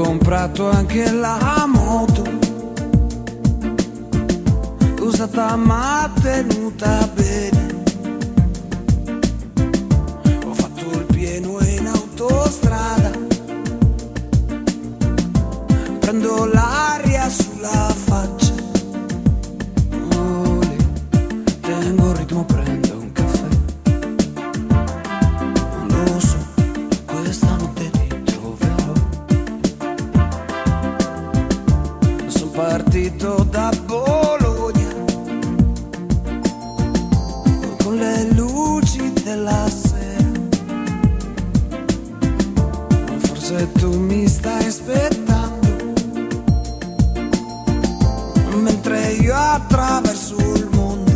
comprato anche la moto, usata ma tenuta bene. Ho fatto il pieno in autostrada, prendo l'aria sulla faccia. Ole, tengo il ritmo, prendo un caffè. Non lo so, questa notte ti troverò. Sono partito da Bologna con le luci della sera. Forse tu mi stai aspettando mentre io attraverso il mondo.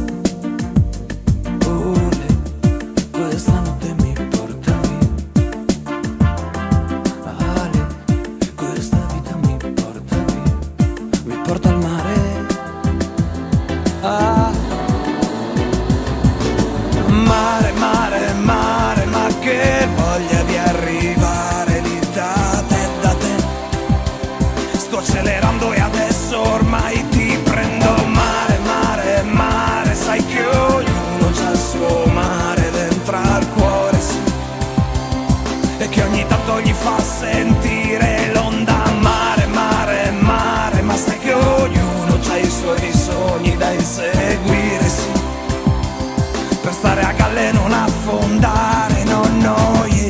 Ole, questa notte mi porta via. Ale, questa vita mi porta via. Mi porta al mare. Ah. Mare, mare, mare, ma che voglia di arrivare lì da te, da te. Sto accelerando e adesso ormai ti prendo. Mare, mare, mare, sai che ognuno c'ha il suo mare dentro al cuore, sì. E che ogni tanto gli fa sentire l'onda. Mare, mare, mare, ma sai che ognuno c'ha i suoi sogni da inseguire, sì. Per stare a galla e non affondare, no, no, yeah.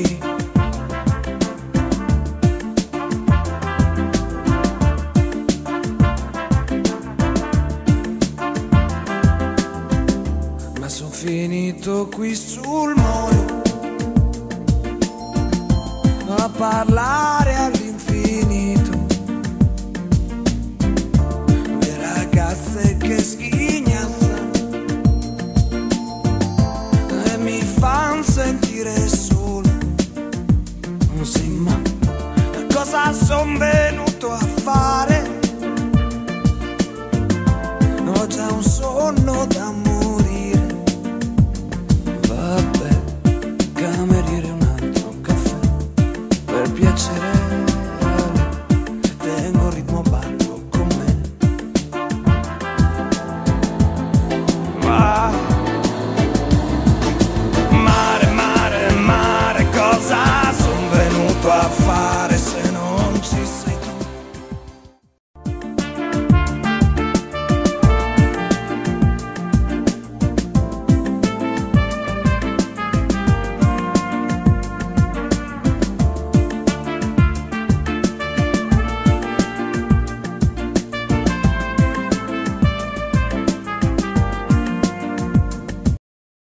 Ma son finito qui sul molo a parlare al